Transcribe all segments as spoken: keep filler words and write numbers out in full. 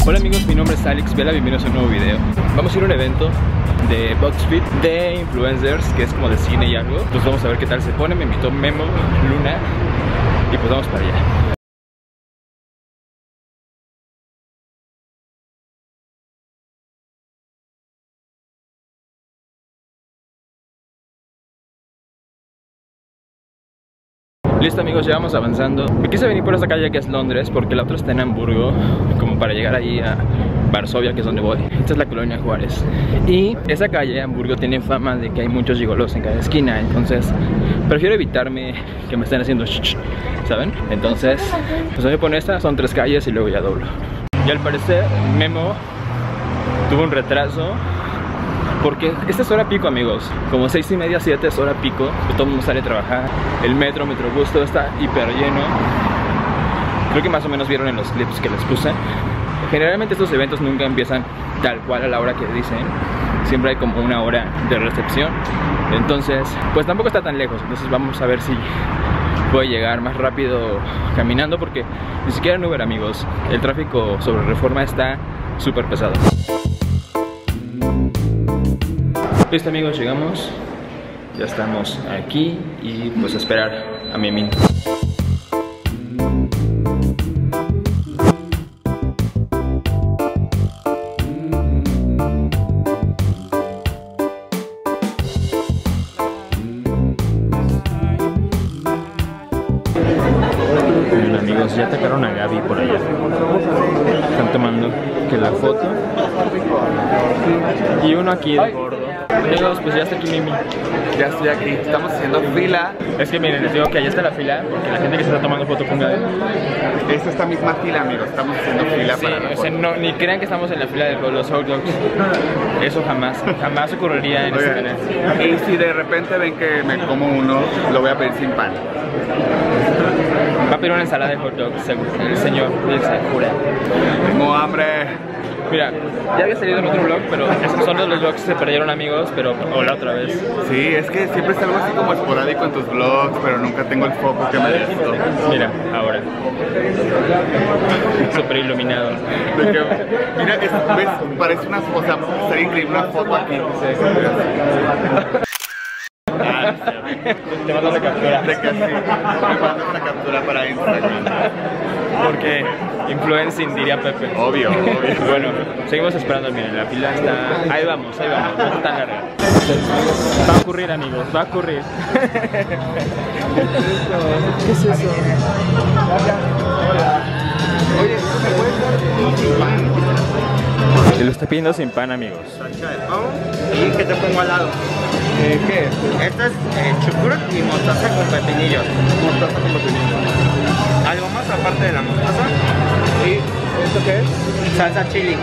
Hola amigos, mi nombre es Alex Vela, bienvenidos a un nuevo video. Vamos a ir a un evento de BuzzFeed de influencers, que es como de cine y algo. Entonces vamos a ver qué tal se pone. Me invitó Memo, Luna, y pues vamos para allá. Listo amigos, ya vamos avanzando. Me quise venir por esta calle que es Londres, porque la otra está en Hamburgo, como para llegar ahí a Varsovia, que es donde voy. Esta es la colonia Juárez. Y esa calle, Hamburgo, tiene fama de que hay muchos gigolos en cada esquina. Entonces prefiero evitarme que me estén haciendo shh, ¿saben? Entonces, pues me voy a poner esta, son tres calles y luego ya doblo. Y al parecer, Memo tuvo un retraso, porque esta es hora pico, amigos. Como seis y media, siete es hora pico. Todo el mundo sale a trabajar. El metro, Metrobús, todo está hiper lleno. Creo que más o menos vieron en los clips que les puse. Generalmente estos eventos nunca empiezan tal cual a la hora que dicen. Siempre hay como una hora de recepción. Entonces, pues tampoco está tan lejos. Entonces vamos a ver si puedo llegar más rápido caminando, porque ni siquiera en Uber, amigos. El tráfico sobre Reforma está súper pesado. Listo amigos, llegamos, ya estamos aquí y pues a esperar a Mimi. Bueno amigos, ya atacaron a Gaby por allá. Están tomando que la foto. Y uno aquí de gordo. Amigos, pues ya está aquí Mimi. Ya estoy aquí, estamos haciendo fila. Es que miren, les digo que allá está la fila, porque la gente que se está tomando foto con Gaby. Esta es esta misma fila, amigos, estamos haciendo fila Sí, para la o sea, no, ni crean que estamos en la fila de los hot dogs. Eso jamás, jamás ocurriría en este canal. Y si de repente ven que me como uno, lo voy a pedir sin pan. Va a pedir una ensalada de hot dogs, según el señor, dice, jura. Tengo hambre. Mira, ya había salido en otro vlog, pero esos son los vlogs que se perdieron, amigos, pero hola otra vez. Sí, es que siempre es algo así como esporádico en tus vlogs, pero nunca tengo el foco que merezco. Mira, ahora. Súper iluminado. De que, mira, es, ves, parece una, o sea, sería increíble una foto aquí. Ah, te mando la captura. De que así, me mando una captura para Instagram. Porque influencing, diría Pepe. Obvio, obvio. Bueno, seguimos esperando, miren, la fila está... Ahí vamos, ahí vamos, no está tan larga. Va a ocurrir, amigos, va a ocurrir. ¿Qué es eso? Oye, ¿me puedes dar sin pan? Se lo está pidiendo sin pan, amigos. Salchicha de pavo. ¿Y qué te pongo al lado? Eh, ¿Qué es? Esto es eh, chucrut y mostaza con pepinillos. Mostaza con pepinillos. ¿Algo más aparte de la mostaza? ¿Y esto qué es? Salsa chili.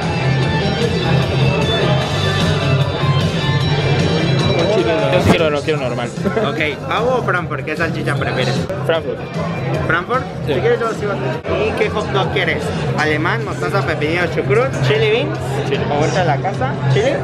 Yo sí quiero, no quiero normal. Ok, ¿pavo o Frankfurt? ¿Qué salchicha prefieres? Frankfurt. ¿Frankfurt? Sí. Si quieres yo sí. ¿Y qué hot dog quieres? ¿Alemán, mostaza, pepinillos, chucrut, chili beans? Chili. ¿O vuelta de la casa? ¿Chili?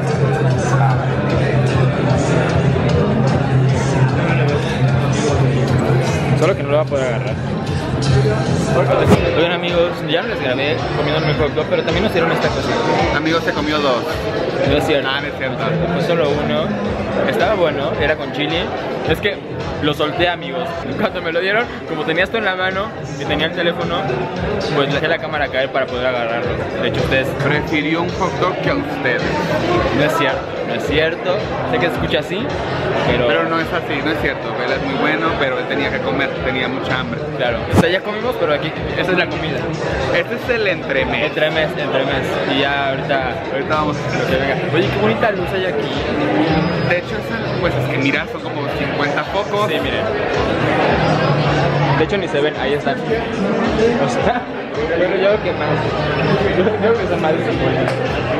Solo que no lo va a poder agarrar. Oigan amigos, ya no les grabé comiendo el hot dog, pero también nos dieron esta cosita. Amigo, se comió dos. No es cierto. Ah, no es cierto. Fue solo uno. Estaba bueno, era con chili. Es que lo solté, amigos. Cuando me lo dieron, como tenía esto en la mano y tenía el teléfono, pues dejé la cámara caer para poder agarrarlo. De hecho, ustedes... Prefirió un hot dog que a ustedes. No es cierto, no es cierto. Sé que se escucha así, pero... Pero no es así, no es cierto. Él es muy bueno, pero él tenía que comer, tenía mucha hambre. Claro, o sea, ya comimos, pero aquí, esta es la comida. Este es el entremés. Entremés, entremés. Y ya ahorita... Ahorita vamos a lo que venga. Oye, qué bonita luz hay aquí. De hecho, es, pues es que mira, son como cincuenta focos. Sí, miren. De hecho ni se ven, ahí están. O sea, pero yo creo que más. Yo creo que son más de cincuenta.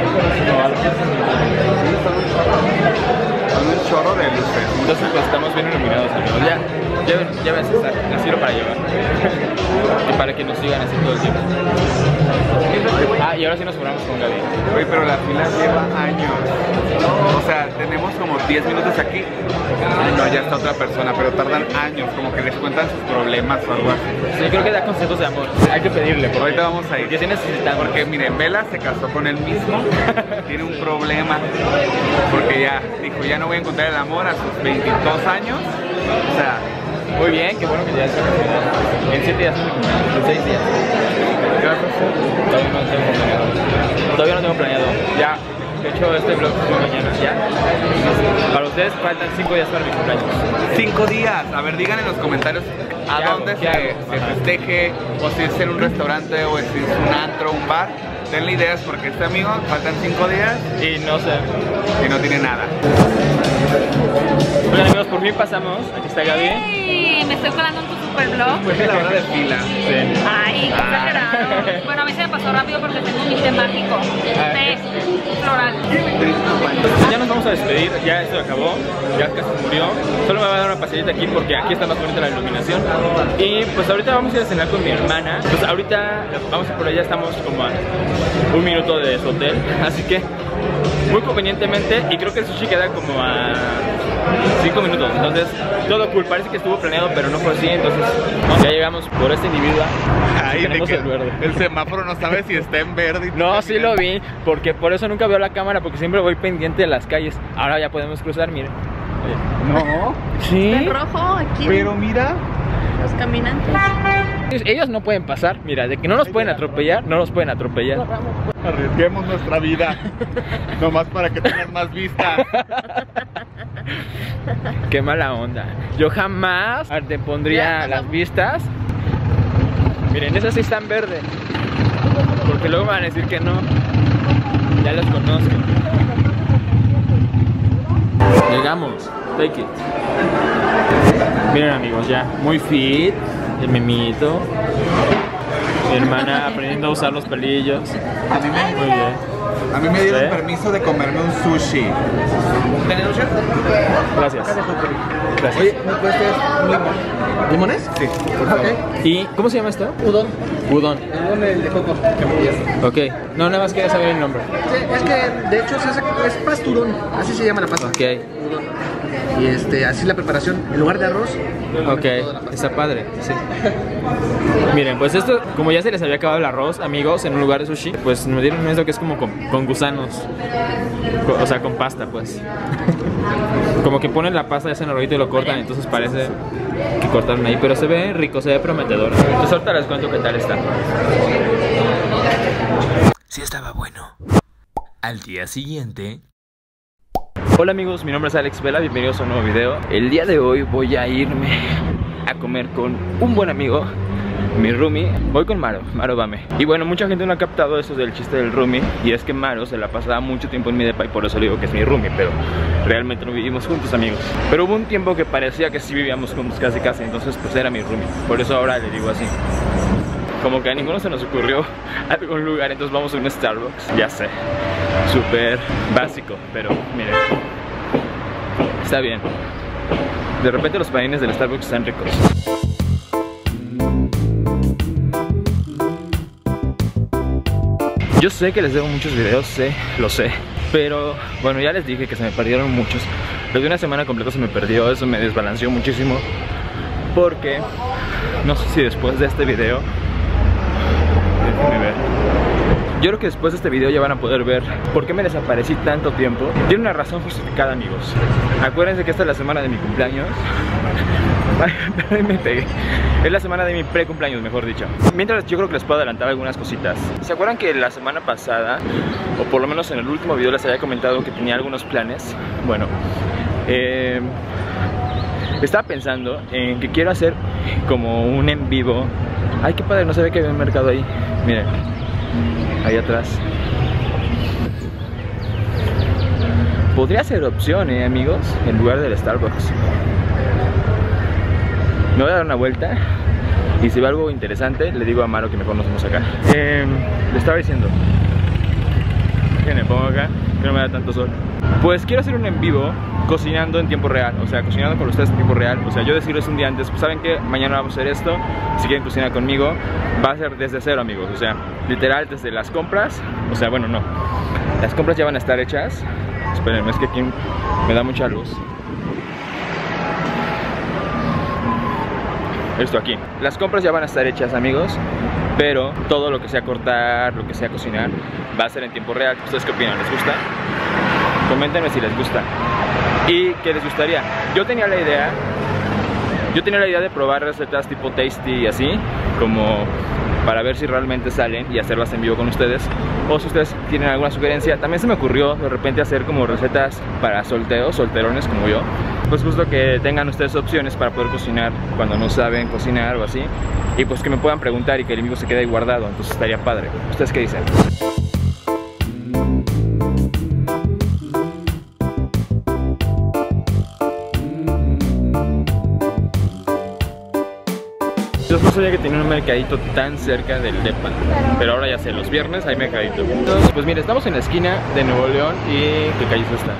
Son un chorro de luces. Entonces pues estamos bien iluminados, amigos. Ya, ya, ya ves estar. Las quiero para llevar. Y para que nos sigan así todo el tiempo. Ah, y ahora sí nos formamos con Gaby. Güey, pero la fila lleva años. O sea, tenemos como diez minutos aquí. Y no, ya está otra persona, pero tardan años, como que les cuentan sus problemas o algo así. Sí, creo que da consejos de amor. Hay que pedirle. Porque, Ahorita vamos a ir. porque sí necesitamos. Porque miren, Vela se casó con él mismo. Tiene un problema. Porque ya dijo, ya no voy a encontrar el amor a sus veintidós años. O sea, Muy bien, qué bueno que ya está. En siete días, en seis días. ¿qué vas a hacer? Todavía no tengo planeado. Todavía no tengo planeado. Ya. De hecho, este vlog es mañana. Ya. Para ustedes faltan cinco días para mi cumpleaños. Cinco días. A ver, digan en los comentarios a ¿Qué hago? dónde ¿Qué se, hago? se Ajá. festeje, o si es en un restaurante, o si es un antro, un bar. Denle ideas porque este amigo faltan cinco días Y no sé. y no tiene nada. Hola amigos, por fin pasamos. Aquí está Gaby. ¡Ey! Me estoy colando en tu super vlog. Fue la hora de fila. Sí. Ay, qué exagerado. Bueno, a mí se me pasó rápido porque tengo mi té mágico. Té floral. Ya nos vamos a despedir, ya esto acabó, ya casi murió. Solo me va a dar una pasadita aquí porque aquí está más bonita la iluminación. Y pues ahorita vamos a ir a cenar con mi hermana. Pues ahorita vamos a por allá, estamos como a un minuto de su hotel. Así que muy convenientemente, y creo que el sushi queda como a cinco minutos. Entonces todo cool, parece que estuvo planeado pero no fue así. Entonces ya llegamos por este individuo. Ahí te Tenemos queda- el verde. el semáforo no sabe si está en verde. y No, tú sí lo vi, porque por eso nunca veo la cámara, porque siempre voy pendiente de las calles. Ahora ya podemos cruzar, miren. No, Sí. En rojo, aquí. pero mira. Los caminantes. Ellos, ellos no pueden pasar, mira, de que no nos pueden atropellar, no nos pueden atropellar. Arriesguemos nuestra vida. Nomás para que tengan más vista. Qué mala onda. Yo jamás te pondría Ya, las vistas. Miren, esas sí están verdes. Porque luego me van a decir que no. Ya los conozco. Llegamos. Take it. Miren amigos, ya. Muy fit. El memito. Mi hermana aprendiendo a usar los pelillos. A mí me, Muy bien. a mí me dieron ¿Eh? permiso de comerme un sushi. Gracias. Gracias. Oye, ¿me puedes pedir un limón? ¿Limones? Sí, por favor. Ok. ¿Y cómo se llama esto? Udon. Udon. El udon el de coco. Ok. No, nada más quería saber el nombre. Sí, es que de hecho se hace, es pastudón, así se llama la pasta. Ok. Udon. Y este, así es la preparación. En lugar de arroz, Ok, toda la pasta. está padre, sí. Miren, pues esto, como ya se les había acabado el arroz, amigos, en un lugar de sushi, pues me dieron esto que es como con, con gusanos. Co- O sea, con pasta, pues. Como que ponen la pasta ya en el rollito y lo cortan, entonces parece que cortaron ahí, pero se ve rico, se ve prometedor. Entonces ahorita les cuento qué tal está. Sí estaba bueno. Al día siguiente... Hola amigos, mi nombre es Alex Vela, bienvenidos a un nuevo video. El día de hoy voy a irme a comer con un buen amigo, mi roomie. Voy con Maro, Maro Bame. Y bueno, mucha gente no ha captado eso del chiste del roomie, y es que Maro se la pasaba mucho tiempo en mi depa y por eso le digo que es mi roomie, pero realmente no vivimos juntos, amigos. Pero hubo un tiempo que parecía que sí vivíamos juntos casi casi, entonces pues era mi roomie. Por eso ahora le digo así. Como que a ninguno se nos ocurrió algún lugar, entonces vamos a un Starbucks. Ya sé, súper básico, pero miren, está bien. De repente los panines del Starbucks están ricos. Yo sé que les debo muchos videos, sé, lo sé. Pero bueno, ya les dije que se me perdieron muchos. Lo de una semana completa se me perdió, eso me desbalanceó muchísimo. Porque no sé si después de este video, déjenme ver. Yo creo que después de este video ya van a poder ver por qué me desaparecí tanto tiempo. Tiene una razón justificada, amigos. Acuérdense que esta es la semana de mi cumpleaños. Ay, me pegué. Es la semana de mi pre-cumpleaños, mejor dicho. Mientras yo creo que les puedo adelantar algunas cositas. ¿Se acuerdan que la semana pasada, o por lo menos en el último video, les había comentado que tenía algunos planes? Bueno, eh, estaba pensando en que quiero hacer como un en vivo. Ay, qué padre, no se ve que había un mercado ahí. Miren, ahí atrás. Podría ser opción, eh, amigos, en lugar del Starbucks. Me voy a dar una vuelta y si ve algo interesante le digo a Maro que mejor nos vamos acá. eh, Le estaba diciendo que me pongo acá, que no me da tanto sol. Pues quiero hacer un en vivo cocinando en tiempo real, o sea, cocinando con ustedes en tiempo real. O sea, yo decirles un día antes, pues saben que mañana vamos a hacer esto, si quieren cocinar conmigo, va a ser desde cero, amigos. O sea, literal desde las compras, o sea, bueno, no, las compras ya van a estar hechas. Espérenme, es que aquí me da mucha luz. Esto aquí, las compras ya van a estar hechas, amigos, pero todo lo que sea cortar, lo que sea cocinar, va a ser en tiempo real. ¿Ustedes qué opinan? ¿Les gusta? Coméntenme si les gusta. ¿Y qué les gustaría? Yo tenía la idea Yo tenía la idea de probar recetas tipo tasty y así, como para ver si realmente salen y hacerlas en vivo con ustedes. O si ustedes tienen alguna sugerencia. También se me ocurrió de repente hacer como recetas para solteros, solterones como yo. Pues justo que tengan ustedes opciones para poder cocinar cuando no saben cocinar o así. Y pues que me puedan preguntar y que el enemigo se quede ahí guardado. Entonces estaría padre. ¿Ustedes qué dicen? Yo no sabía que tenía un mercadito tan cerca del depa, pero ahora ya sé, los viernes hay mercadito. Entonces, pues mire, estamos en la esquina de Nuevo León y... ¿qué calle es esta?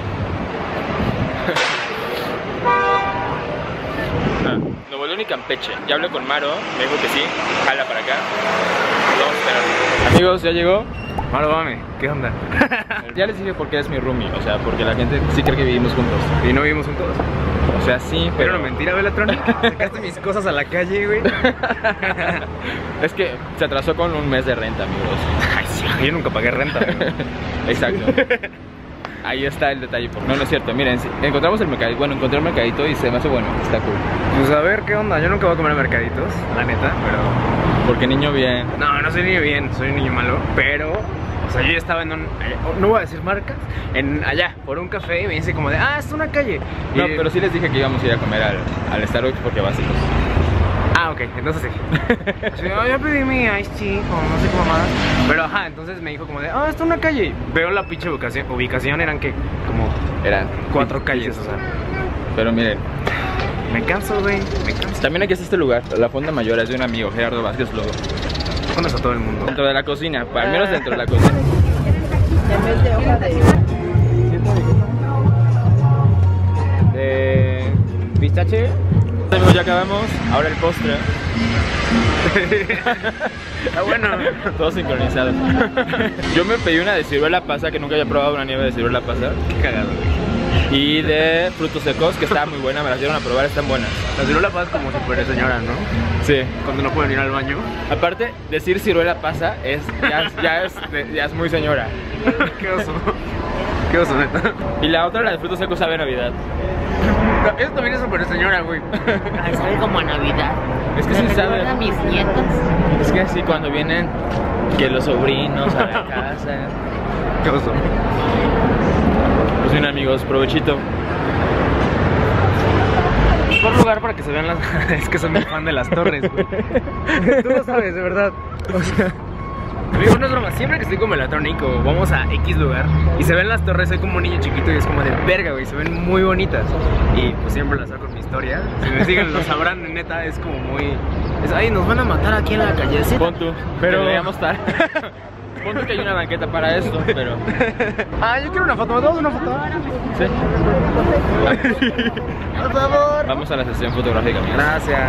Ah, Nuevo León y Campeche. Ya hablé con Maro, me dijo que sí, jala para acá. Vamos a esperar. Amigos, ya llegó. Maro, mami, ¿qué onda? Ya les dije por qué es mi roomie, o sea, porque la gente sí cree que vivimos juntos. ¿Y no vivimos juntos? O sea, sí, pero... Pero no, mentira, Belatron. Sacaste mis cosas a la calle, güey. Es que se atrasó con un mes de renta, amigos. Ay, sí, yo nunca pagué renta. Exacto. Ahí está el detalle. No, no es cierto. Miren, encontramos el mercadito. Bueno, encontré el mercadito y se me hace bueno. Está cool. Pues a ver, ¿qué onda? Yo nunca voy a comer mercaditos, la neta, pero... Porque niño bien. No, no soy niño bien, soy un niño malo, pero... O sea, yo ya estaba en un... No voy a decir marcas. En allá, por un café, y me dice como de... Ah, es una calle. No, y... pero sí les dije que íbamos a ir a comer al, al Starbucks porque básicos. Ah, ok, entonces sí. Yo ya pedí mi ice tea o no sé cómo más. Pero ajá, entonces me dijo como de... Ah, está una calle. Veo la pinche ubicación. Ubicación eran que como... Eran cuatro calles, o sea. Pero miren... Me canso, güey, me canso. También aquí está este lugar. La Fonda Mayor es de un amigo, Gerardo Vázquez Lobo. ¿Conoces a todo el mundo? Dentro de la cocina, al menos dentro de la cocina. En vez de hoja de... De... ¿Pistache? Amigos, ya acabamos. Ahora el postre. Ah, bueno. Todos sincronizados. Yo me pedí una de ciruela pasa, que nunca había probado una nieve de ciruela pasa. Qué cagado, güey. Y de frutos secos, que estaba muy buena, me las dieron a probar, están buenas. La ciruela pasa como super señora, ¿no? Sí. Cuando no pueden ir al baño. Aparte, decir ciruela pasa es ya, ya, es, ya es muy señora. Qué oso. Qué oso, neta. Y la otra, la de frutos secos, sabe a Navidad. Eso también es super señora, güey. Ay, sabe como a Navidad. Es que sí Me sabe. recuerda a mis nietos. Es que así cuando vienen que los sobrinos a la casa. Qué oso. Pues bien, amigos, provechito. Mejor lugar para que se vean las... Es que soy muy fan de las torres, güey. Tú lo sabes, de verdad. O sea... Amigo, no es broma, siempre que estoy con Melatrónico vamos a X lugar y se ven las torres, soy como un niño chiquito y es como de verga, güey, se ven muy bonitas. Y pues siempre las saco en mi historia. Si me siguen lo sabrán, neta, es como muy... Es, ay, nos van a matar aquí en la calle. Pon tú, pero deberíamos estar. Pon tú que hay una banqueta para esto, pero... Ah, yo quiero una foto, ¿me tomas una foto? Sí. Por favor. Vamos a la sesión fotográfica, amigos. Gracias.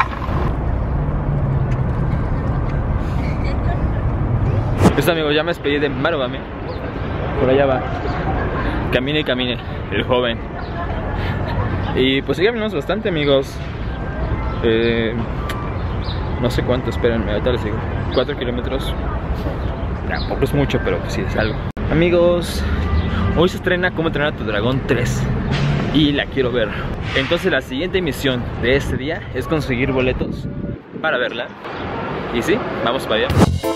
Pues amigos, ya me despedí de Maro Bame. Por allá va. Camine y camine, el joven. Y pues sí, caminamos bastante, amigos. Eh, no sé cuánto, espérenme, ahorita les digo. Cuatro kilómetros. Tampoco es mucho, pero pues sí es algo. Amigos, hoy se estrena Cómo entrenar a tu dragón tres. Y la quiero ver. Entonces la siguiente misión de este día es conseguir boletos para verla. Y sí, vamos para allá.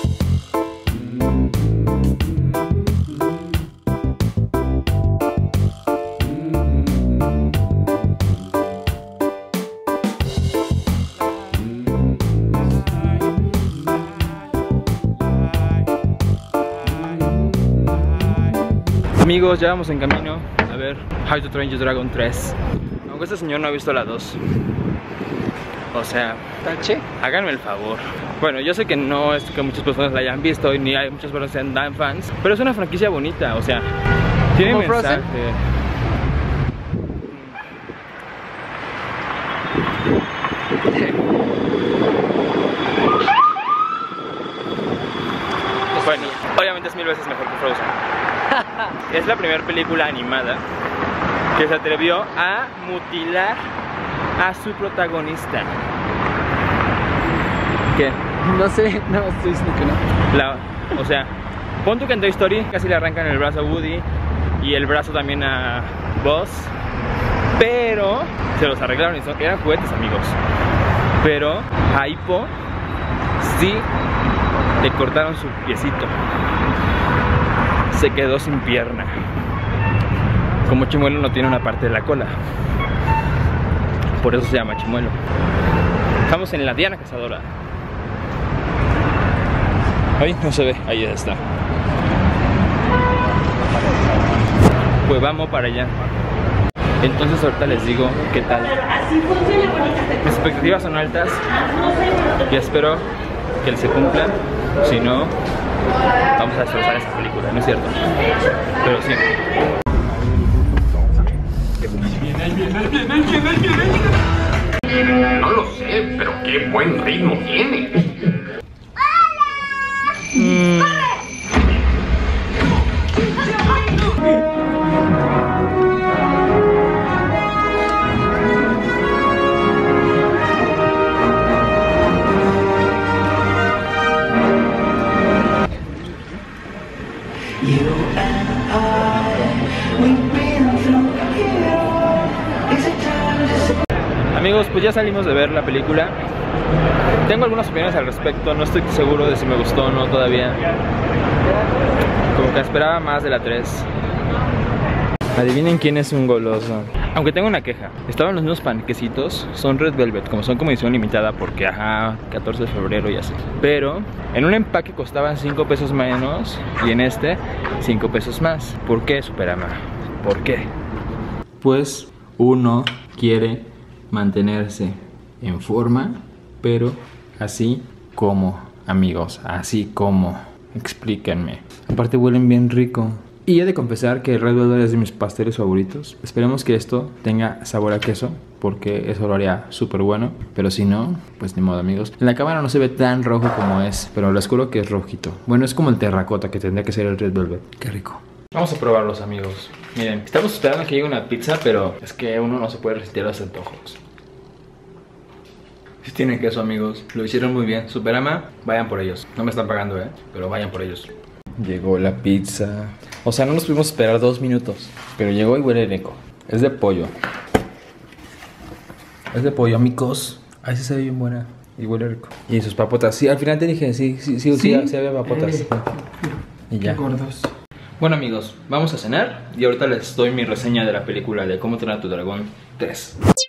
Amigos, ya vamos en camino a ver How to Train Your Dragon tres. Aunque este señor no ha visto la dos. O sea, ¿Tache? háganme el favor. Bueno, yo sé que no es que muchas personas la hayan visto y ni hay muchas personas que sean tan fans, pero es una franquicia bonita, o sea, tiene ¿Como mensaje. Frozen? mil veces mejor que Frozen. Es la primera película animada que se atrevió a mutilar a su protagonista. ¿Qué? No sé, no, estoy diciendo que no. La, o sea, pon tú que en Toy Story casi le arrancan el brazo a Woody y el brazo también a Buzz, pero se los arreglaron y son, eran juguetes, amigos. Pero a Hippo sí le cortaron su piecito. Se quedó sin pierna. Como Chimuelo no tiene una parte de la cola, por eso se llama Chimuelo. Estamos en la Diana Cazadora. Ahí no se ve, ahí está. Pues vamos para allá. Entonces ahorita les digo qué tal. Mis expectativas son altas y espero que se cumplan. Si no, vamos a destrozar esa película, ¿no es cierto? Pero sí. No lo sé, pero qué buen ritmo tiene. Mm. Amigos, pues ya salimos de ver la película. Tengo algunas opiniones al respecto, no estoy seguro de si me gustó o no todavía. Como que esperaba más de la tres. Adivinen quién es un goloso. Aunque tengo una queja, estaban los mismos panquecitos, son Red Velvet, como son como edición limitada porque ajá, catorce de febrero y así. Pero en un empaque costaban cinco pesos menos y en este cinco pesos más. ¿Por qué, Superama? ¿Por qué? Pues uno quiere mantenerse en forma, pero así como, amigos, así como, explíquenme. Aparte huelen bien rico. Y he de confesar que el Red Velvet es de mis pasteles favoritos. Esperemos que esto tenga sabor a queso, porque eso lo haría súper bueno. Pero si no, pues ni modo, amigos. En la cámara no se ve tan rojo como es, pero les juro que es rojito. Bueno, es como el terracota que tendría que ser el Red Velvet. Qué rico. Vamos a probarlos, amigos. Miren, estamos esperando que llegue una pizza, pero es que uno no se puede resistir a los antojos. Sí tiene queso, amigos. Lo hicieron muy bien. Superama, vayan por ellos. No me están pagando, eh, pero vayan por ellos. Llegó la pizza. O sea, no nos pudimos esperar dos minutos, pero llegó y huele rico. Es de pollo. Es de pollo, amigos. Ahí sí se ve bien buena. Y huele rico. Y sus papotas. Sí, al final te dije, sí, sí, sí, sí, sí, sí había papotas. Eh, y ya. Qué gordos. Bueno, amigos, vamos a cenar y ahorita les doy mi reseña de la película de Cómo entrenar a tu dragón tres.